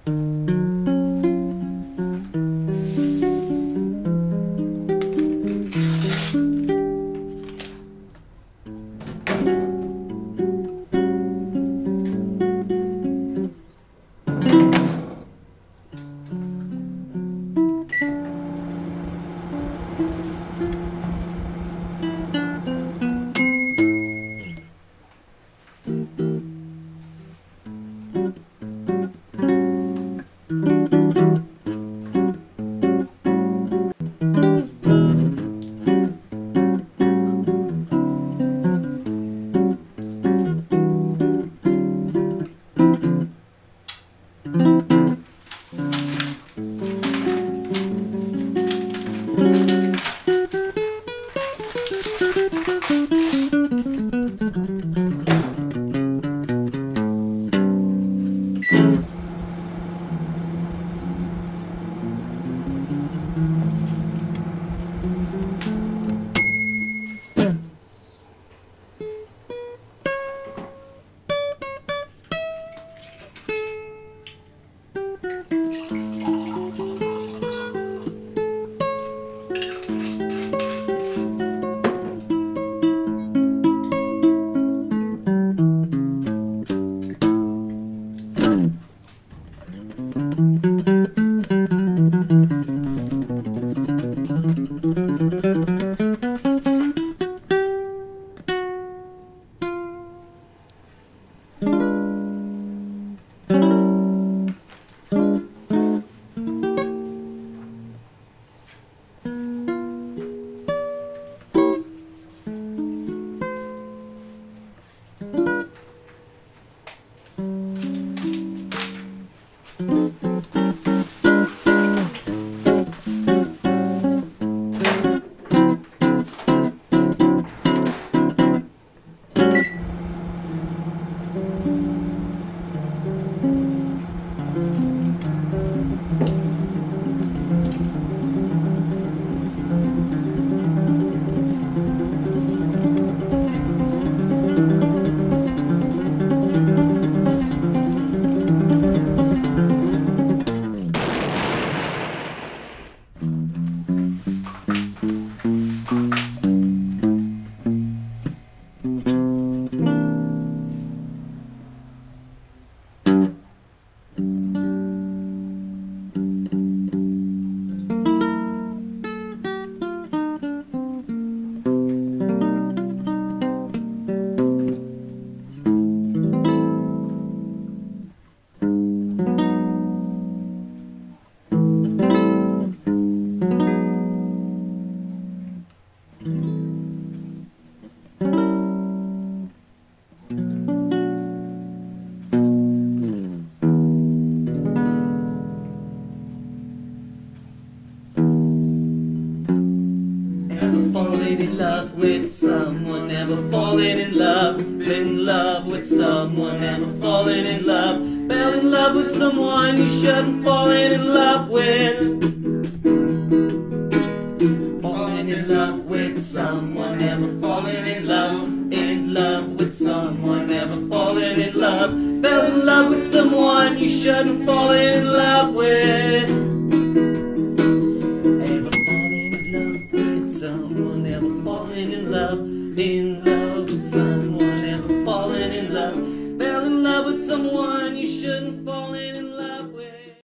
with someone, never falling in love with someone, never falling in love, fell in love with someone you shouldn't fall in love with. Falling in love with someone, never falling in love with someone, never falling in love, fell in love with someone you shouldn't fall in love with. Ever falling in love with someone, never falling in love with someone, never falling in love, fell in love with someone you shouldn't fall in love with.